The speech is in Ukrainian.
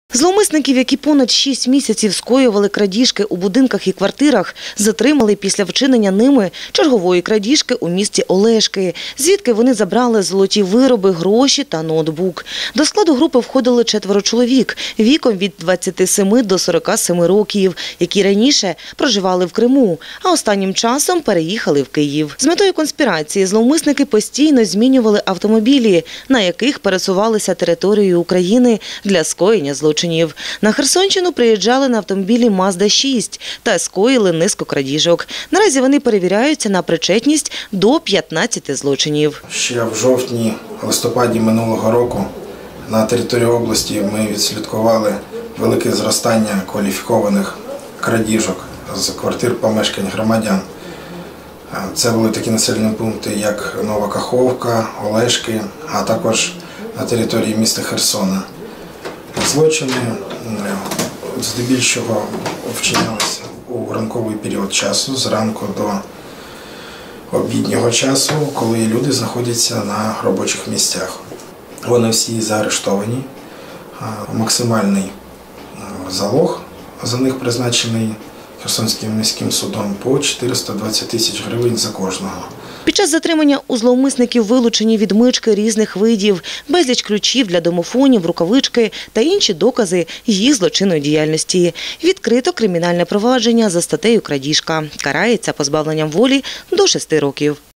Зловмисників, які понад 6 місяців скоювали крадіжки у будинках і квартирах, затримали після вчинення ними чергової крадіжки у місті Олешки, звідки вони забрали золоті вироби, гроші та ноутбук. До складу групи входили 4 чоловік віком від 27 до 47 років, які раніше проживали в Криму, а останнім часом переїхали в Київ. З метою конспірації зловмисники постійно змінювали автомобілі, на яких пересувалися територією України для скоєння злочинів. На Херсонщину приїжджали на автомобілі Мазда-6 та скоїли низку крадіжок. Наразі вони перевіряються на причетність до 15 злочинів. Ще в жовтні-листопаді минулого року на території області ми відслідкували велике зростання кваліфікованих крадіжок з квартир помешкань громадян. Це були такі населені пункти, як Нова Каховка, Олешки, а також на території міста Херсона. Злочини здебільшого вчинялися у ранковий період часу, зранку до обіднього часу, коли люди знаходяться на робочих місцях. Вони всі заарештовані. Максимальний залог за них призначений Херсонським міським судом по 420 тисяч гривень за кожного. Під час затримання у зловмисників вилучені відмички різних видів, безліч ключів для домофонів, рукавички та інші докази їх злочинної діяльності. Відкрито кримінальне провадження за статтею «Крадіжка». Карається позбавленням волі до 6 років.